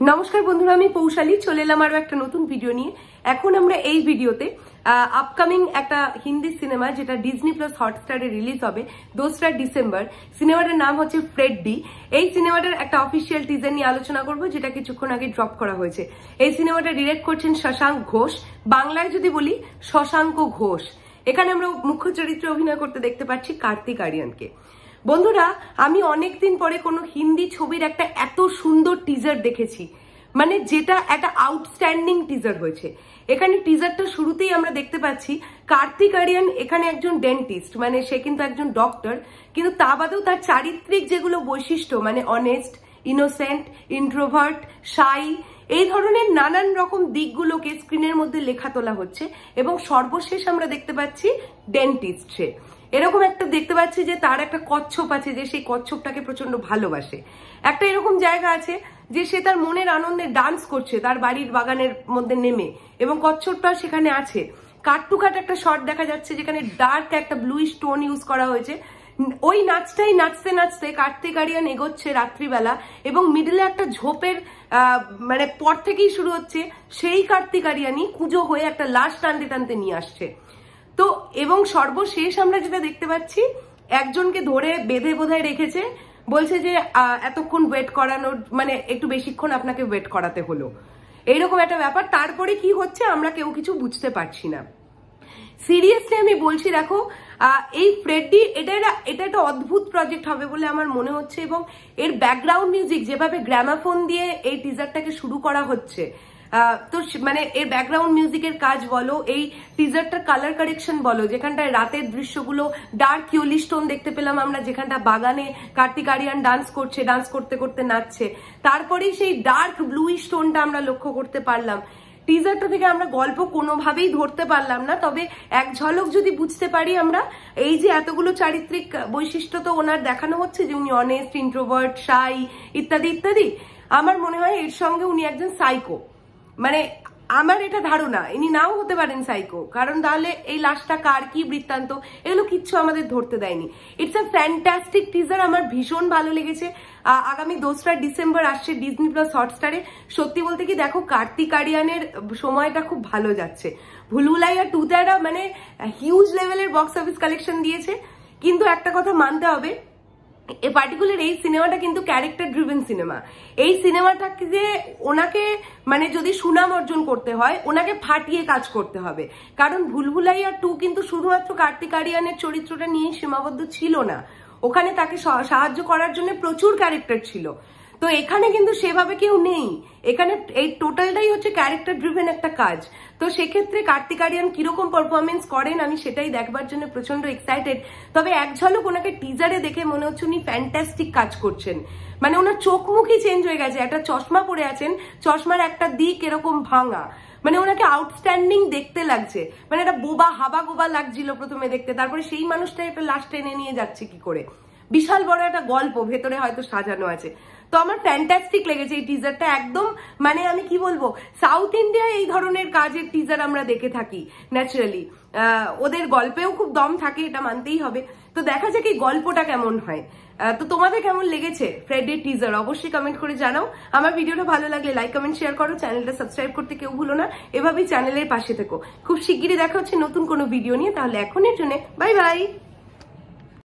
নমস্কার বন্ধুরা, আমি পৌশালী চলে এলাম আরো একটা নতুন ভিডিও নিয়ে। এখন আমরা এই ভিডিওতে আপকামিং একটা হিন্দি সিনেমা যেটা ডিজনি প্লাস হটস্টারে রিলিজ হবে 2রা ডিসেম্বর। সিনেমাটার নাম হচ্ছে ফ্রেডডি। এই সিনেমাটার একটা অফিসিয়াল টিজার নিয়ে আলোচনা করব, যেটা কিছুক্ষণ আগে ড্রপ করা হয়েছে। এই সিনেমাটা ডিরেক্ট করছেন শশাঙ্ক ঘোষ, বাংলায় যদি বলি শশাঙ্ক ঘোষ। এখানে আমরা মুখ্য চরিত্রে অভিনয় করতে দেখতে পাচ্ছি কার্তিক আরিয়ানকে। বন্ধুরা, আমি অনেকদিন পরে কোনো হিন্দি ছবির একটা এত সুন্দর টিজার দেখেছি, মানে যেটা একটা আউটস্ট্যান্ডিং টিজার হয়েছে। এখানে টিজারটা শুরুতেই আমরা দেখতে পাচ্ছি কার্তিক আরিয়ান এখানে একজন ডেন্টিস্ট, মানে সে কিন্তু একজন ডক্টর, কিন্তু তা বাদেও তার চারিত্রিক যেগুলো বৈশিষ্ট্য, মানে অনেস্ট, ইনোসেন্ট, ইন্ট্রোভার্ট, শাই, এই ধরনের নানান রকম দিকগুলোকে স্ক্রিনের মধ্যে লেখা তোলা হচ্ছে। এবং সর্বশেষ আমরা দেখতে পাচ্ছি ডেন্টিস্ট সে। এরকম একটা দেখতে পাচ্ছি যে তার একটা কচ্ছপ আছে, যে সেই কচ্ছপটাকে প্রচন্ড ভালোবাসে। একটা এরকম জায়গা আছে যে সে তার মনের আনন্দে ডান্স করছে তার বাড়ির বাগানের মধ্যে নেমে, এবং কচ্ছপটাও সেখানে আছে। কাট টু কাট একটা শট দেখা যাচ্ছে যেখানে ডার্ক একটা ব্লুইশ টোন ইউজ করা হয়েছে। ওই নাচটাই নাচতে নাচতে কার্তিক আরিয়ান এগোচ্ছে রাত্রিবেলা, এবং মিডলে একটা ঝোপের মানে পর থেকেই শুরু হচ্ছে সেই কার্তিক আরিয়ানই কুজো হয়ে একটা লাশ টানতে টানতে নিয়ে আসছে। তো এবং সর্বশেষ আমরা যেটা দেখতে পাচ্ছি, একজনকে ধরে বেঁধে বোধহয় রেখেছে, বলছে যে এতক্ষণ ওয়েট করানোর, মানে একটু বেশিক্ষণ আপনাকে ওয়েট করাতে হলো, এইরকম একটা ব্যাপার। তারপরে কি হচ্ছে আমরা কেউ কিছু বুঝতে পারছি না। সিরিয়াসলি আমি বলছি, দেখো এই ফ্রেডডি এটা একটা অদ্ভুত প্রজেক্ট হবে বলে আমার মনে হচ্ছে। এবং এর ব্যাকগ্রাউন্ড মিউজিক যেভাবে গ্রামাফোন দিয়ে এই টিজারটাকে শুরু করা হচ্ছে, তো মানে এর ব্যাকগ্রাউন্ড মিউজিকের কাজ বলো, এই টিজারটার কালার কারেকশন বলো, যেখানটায় রাতের দৃশ্যগুলো ডার্ক ইয়েলিশ টোন দেখতে পেলাম আমরা, যেখানটা বাগানে কার্তিক আরিয়ান ডান্স করছে, ডান্স করতে করতে নাচছে, তারপরেই সেই ডার্ক ব্লুইশ টোনটা আমরা লক্ষ্য করতে পারলাম। টিজারটা থেকে আমরা গল্প কোনোভাবেই ধরতে পারলাম না, তবে এক ঝলক যদি বুঝতে পারি আমরা, এই যে এতগুলো চারিত্রিক বৈশিষ্ট্য তো ওনার দেখানো হচ্ছে যে উনি অনেস্ট, ইন্ট্রোভার্ট, শাই ইত্যাদি ইত্যাদি, আমার মনে হয় এর সঙ্গে উনি একজন সাইকো। মানে আমার এটা ধারণা ইনি নাও হতে পারেন সাইকো, কারণ তাহলে এই লাশটা কার, কি বৃত্তান্ত, এগুলো কিচ্ছু আমাদের ধরতে দেয়নি। ইটস আ ফ্যান্টাস্টিক টিজার, আমার ভীষণ ভালো লেগেছে। আগামী 2রা ডিসেম্বর আসছে ডিজনি প্লাস হটস্টারে। সত্যি বলতে কি, দেখো কার্তিক আরিয়ানের সময়টা খুব ভালো যাচ্ছে। ভুলভুলাইয়া 2তে একটা মানে হিউজ লেভেলের বক্স অফিস কালেকশন দিয়েছে, কিন্তু একটা কথা মানতে হবে, পার্টিকুলার এই সিনেমাটা কিন্তু ক্যারেক্টার ড্রিভেন সিনেমা। এই সিনেমাটাকে যে ওনাকে মানে যদি সুনাম অর্জন করতে হয়, ওনাকে ফাটিয়ে কাজ করতে হবে। কারণ ভুলভুলাইয়া 2 কিন্তু শুধুমাত্র কার্তিক আরিয়ানের চরিত্রটা নিয়ে সীমাবদ্ধ ছিল না, ওখানে তাকে সাহায্য করার জন্য প্রচুর ক্যারেক্টার ছিল। তো এখানে কিন্তু সেভাবে কেউ নেই, এখানে এই টোটালটাই হচ্ছে ক্যারেক্টার ড্রিভেন একটা কাজ। তো সেক্ষেত্রে কার্তিক আরিয়ান কিরকম পারফরমেন্স করেন আমি সেটাই দেখবার জন্য প্রচন্ড এক্সাইটেড। তবে এক ঝলক ওনাকে টিজারে দেখে মনে হচ্ছে উনি ফ্যান্টাস্টিক কাজ করছেন। মানে ওনার চোখ মুখই চেঞ্জ হয়ে গেছে, একটা চশমা পরে আছেন, চশমার একটা দিক এরকম ভাঙা, মানে ওনাকে আউটস্ট্যান্ডিং দেখতে লাগছে। মানে একটা বোবা হাবা গোবা লাগছিল প্রথমে দেখতে, তারপরে সেই মানুষটা একটা লাশ টেনে নিয়ে যাচ্ছে কি করে, বিশাল বড় একটা গল্প ভেতরে হয়তো সাজানো আছে। তো আমার ফ্যান্টাস্টিক লেগেছে এই টিজারটা একদম। মানে আমি কি বলবো, সাউথ ইন্ডিয়ায় এই ধরনের কাজের টিজার আমরা দেখে থাকি ন্যাচারালি, ওদের গল্পেও খুব দম থাকে, এটা মানতেই হবে। তো দেখা যাক এই গল্পটা কেমন হয়। তো তোমাদের কেমন লেগেছে ফ্রেডডির টিজার অবশ্যই কমেন্ট করে জানাও। আমার ভিডিওটা ভালো লাগলে লাইক কমেন্ট শেয়ার করো, চ্যানেলটা সাবস্ক্রাইব করতে কেউ ভুলো না। এভাবেই চ্যানেলের পাশে থেকো। খুব শিগগিরই দেখা হচ্ছে নতুন কোনো ভিডিও নিয়ে, তাহলে এখনের জন্য বাই বাই।